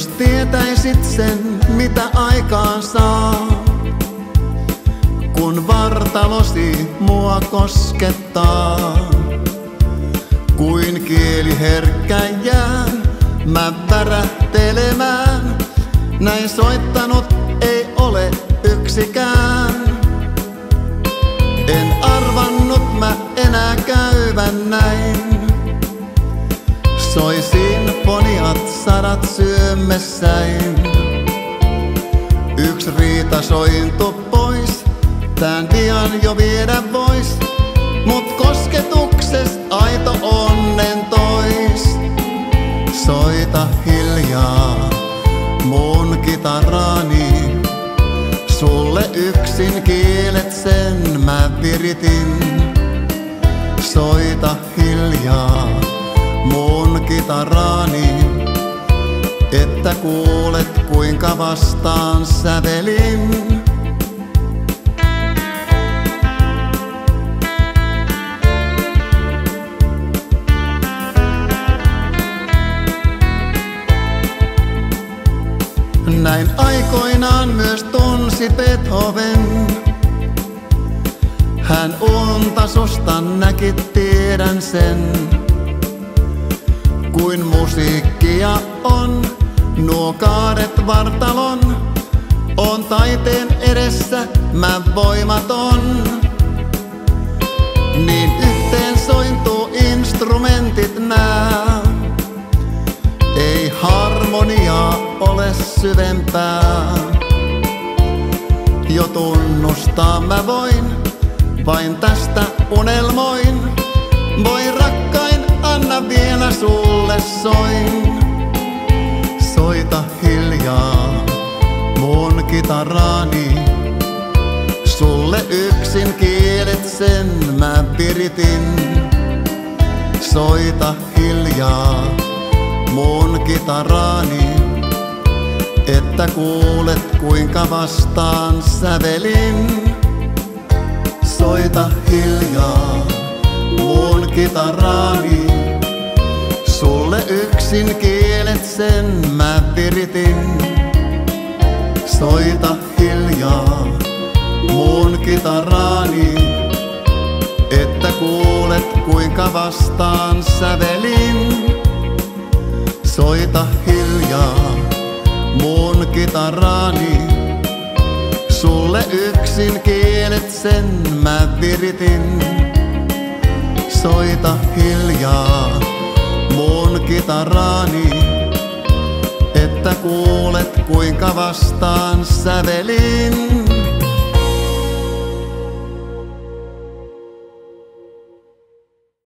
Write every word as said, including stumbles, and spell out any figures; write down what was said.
Jos tietäisit sen, mitä aikaan saa, kun vartalosi mua koskettaa. Kuin kieli herkkä jään mä värähtelemään, näin soittanut ei ole yksikään. En arvannut mä enää käyvän näin, soi sinfoniat sadat syömessäin. Yks riita sointu pois, tän vian jo viedä vois, mut kosketukses aito onnen tois. Soita hiljaa mun kitaraani, sulle yksin kielet sen mä viritin. Soita hiljaa mun kitaraani, että kuulet kuinka vastaan sävelin. Näin aikoinaan myös tunsi Beethoven. Hän unta susta näki, tiedän sen. Kuin musiikkia on, nuo kaaret vartalon, on taiteen edessä mä voimaton. Niin yhteen sointuu instrumentit nää, ei harmoniaa ole syvempää. Jo tunnustaa mä voin, vain tästä unelmoin. Voi rakkain, anna vielä sulle soin. Soita hiljaa mun kitaraani, sulle yksin kielet sen mä viritin. Soita hiljaa mun kitaraani, että kuulet kuinka vastaan sävelin. Soita hiljaa mun kitaraani, sulle yksin kielet sen mä viritin. Soita hiljaa mun kitaraani, että kuulet kuinka vastaan sävelin. Soita hiljaa mun kitaraani, sulle yksin kielet sen mä viritin. Soita hiljaa mun kitaraani, että kuulet kuinka vastaan sävelin.